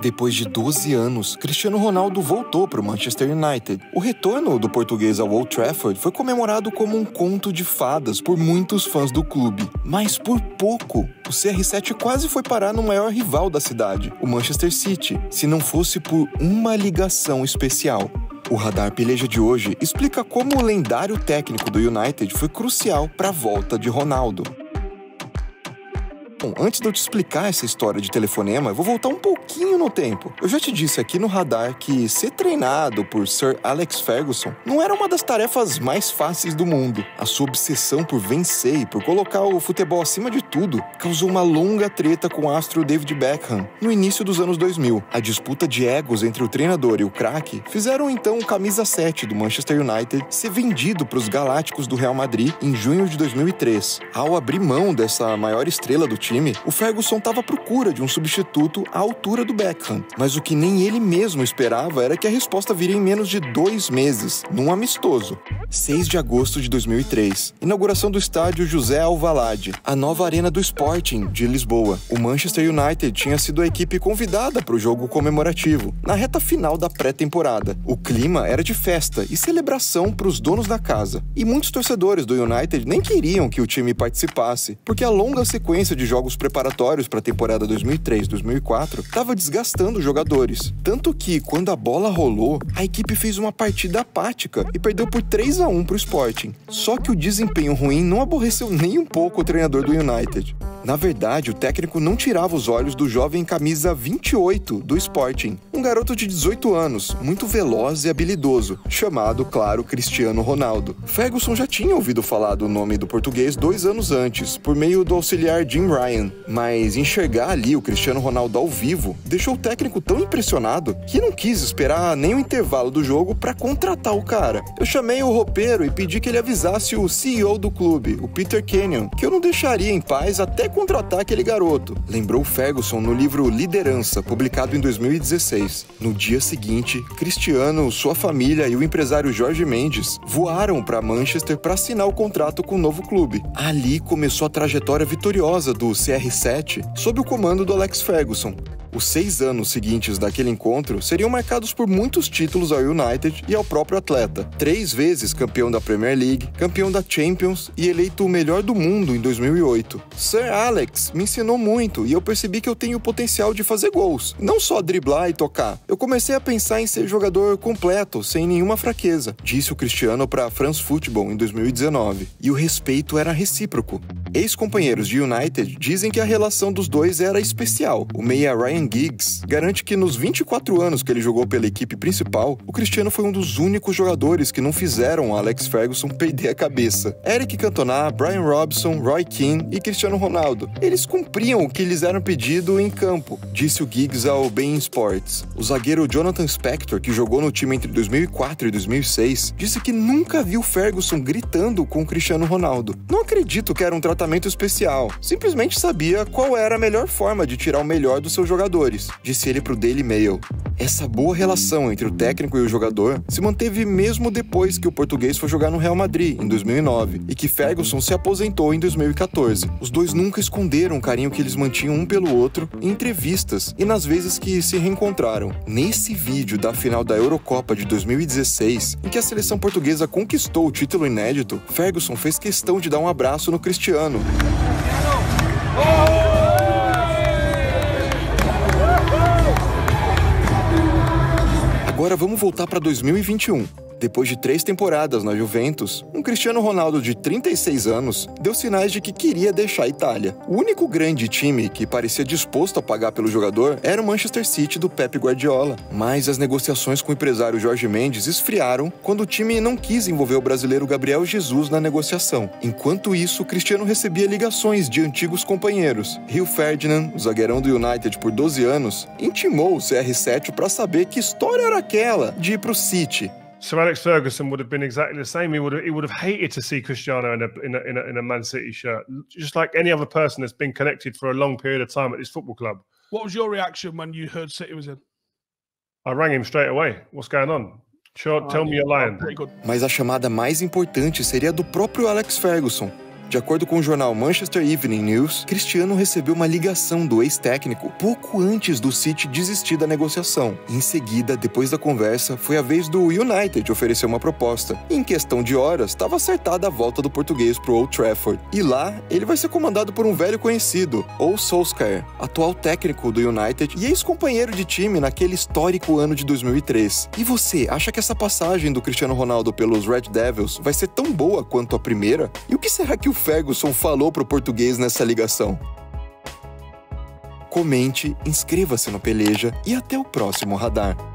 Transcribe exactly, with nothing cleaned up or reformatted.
Depois de doze anos, Cristiano Ronaldo voltou para o Manchester United. O retorno do português ao Old Trafford foi comemorado como um conto de fadas por muitos fãs do clube. Mas por pouco, o C R sete quase foi parar no maior rival da cidade, o Manchester City, se não fosse por uma ligação especial. O Radar Peleja de hoje explica como o lendário técnico do United foi crucial para a volta de Ronaldo. Bom, antes de eu te explicar essa história de telefonema, eu vou voltar um pouquinho no tempo. Eu já te disse aqui no Radar que ser treinado por Sir Alex Ferguson não era uma das tarefas mais fáceis do mundo. A sua obsessão por vencer e por colocar o futebol acima de tudo causou uma longa treta com o astro David Beckham no início dos anos dois mil. A disputa de egos entre o treinador e o craque fizeram então o camisa sete do Manchester United ser vendido para os Galácticos do Real Madrid em junho de dois mil e três. Ao abrir mão dessa maior estrela do time, o Ferguson estava à procura de um substituto à altura do Beckham, mas o que nem ele mesmo esperava era que a resposta viria em menos de dois meses, num amistoso. seis de agosto de dois mil e três, inauguração do estádio José Alvalade, a nova arena do Sporting de Lisboa. O Manchester United tinha sido a equipe convidada para o jogo comemorativo, na reta final da pré-temporada. O clima era de festa e celebração para os donos da casa, e muitos torcedores do United nem queriam que o time participasse, porque a longa sequência de jogos preparatórios para a temporada dois mil e três dois mil e quatro estava desgastando os jogadores. Tanto que, quando a bola rolou, a equipe fez uma partida apática e perdeu por três a um para o Sporting. Só que o desempenho ruim não aborreceu nem um pouco o treinador do United. Na verdade, o técnico não tirava os olhos do jovem camisa vinte e oito do Sporting, um garoto de dezoito anos, muito veloz e habilidoso, chamado, claro, Cristiano Ronaldo. Ferguson já tinha ouvido falar do nome do português dois anos antes, por meio do auxiliar Jim Ryan, mas enxergar ali o Cristiano Ronaldo ao vivo deixou o técnico tão impressionado que não quis esperar nem o intervalo do jogo para contratar o cara. Eu chamei o roupeiro e pedi que ele avisasse o C E O do clube, o Peter Kenyon, que eu não deixaria em paz até contratar aquele garoto, lembrou Ferguson no livro Liderança, publicado em dois mil e dezesseis. No dia seguinte, Cristiano, sua família e o empresário Jorge Mendes voaram para Manchester para assinar o contrato com o novo clube. Ali começou a trajetória vitoriosa do C R sete sob o comando do Alex Ferguson. Os seis anos seguintes daquele encontro seriam marcados por muitos títulos ao United e ao próprio atleta. Três vezes campeão da Premier League, campeão da Champions e eleito o melhor do mundo em dois mil e oito. Sir Alex me ensinou muito e eu percebi que eu tenho o potencial de fazer gols, não só driblar e tocar. Eu comecei a pensar em ser jogador completo, sem nenhuma fraqueza, disse o Cristiano para France Football em dois mil e dezenove. E o respeito era recíproco. Ex-companheiros de United dizem que a relação dos dois era especial. O meia Ryan Giggs garante que nos vinte e quatro anos que ele jogou pela equipe principal, o Cristiano foi um dos únicos jogadores que não fizeram o Alex Ferguson perder a cabeça. Eric Cantona, Brian Robson, Roy Keane e Cristiano Ronaldo. Eles cumpriam o que lhes era pedido em campo, disse o Giggs ao beIN Sports. O zagueiro Jonathan Spector, que jogou no time entre dois mil e quatro e dois mil e seis, disse que nunca viu Ferguson gritando com o Cristiano Ronaldo. Não acredito que era um tratamento especial, simplesmente sabia qual era a melhor forma de tirar o melhor dos seus jogadores, disse ele para o Daily Mail. Essa boa relação entre o técnico e o jogador se manteve mesmo depois que o português foi jogar no Real Madrid, em dois mil e nove, e que Ferguson se aposentou em dois mil e quatorze. Os dois nunca esconderam o carinho que eles mantinham um pelo outro em entrevistas e nas vezes que se reencontraram. Nesse vídeo da final da Eurocopa de dois mil e dezesseis, em que a seleção portuguesa conquistou o título inédito, Ferguson fez questão de dar um abraço no Cristiano. Agora vamos voltar para dois mil e vinte e um. Depois de três temporadas na Juventus, um Cristiano Ronaldo de trinta e seis anos deu sinais de que queria deixar a Itália. O único grande time que parecia disposto a pagar pelo jogador era o Manchester City do Pep Guardiola. Mas as negociações com o empresário Jorge Mendes esfriaram quando o time não quis envolver o brasileiro Gabriel Jesus na negociação. Enquanto isso, Cristiano recebia ligações de antigos companheiros. Rio Ferdinand, o zagueirão do United por doze anos, intimou o C R sete para saber que história era aquela de ir para o City. Sir Alex Ferguson would have been exactly the same. He would have, he would have hated to see Cristiano in a, in a, in a, in a Man City shirt, just like any other person that's been connected for a long period of time at this football club. What was your reaction when you heard City was in? I rang him straight away. What's going on? Sure, tell me you're lying. Mas a chamada mais importante seria a do próprio Alex Ferguson. De acordo com o jornal Manchester Evening News, Cristiano recebeu uma ligação do ex-técnico pouco antes do City desistir da negociação. Em seguida, depois da conversa, foi a vez do United oferecer uma proposta. Em questão de horas, estava acertada a volta do português para o Old Trafford. E lá, ele vai ser comandado por um velho conhecido, o Solskjaer, atual técnico do United e ex-companheiro de time naquele histórico ano de dois mil e três. E você, acha que essa passagem do Cristiano Ronaldo pelos Red Devils vai ser tão boa quanto a primeira? E o que será que o Ferguson falou pro português nessa ligação? Comente, inscreva-se no Peleja e até o próximo Radar.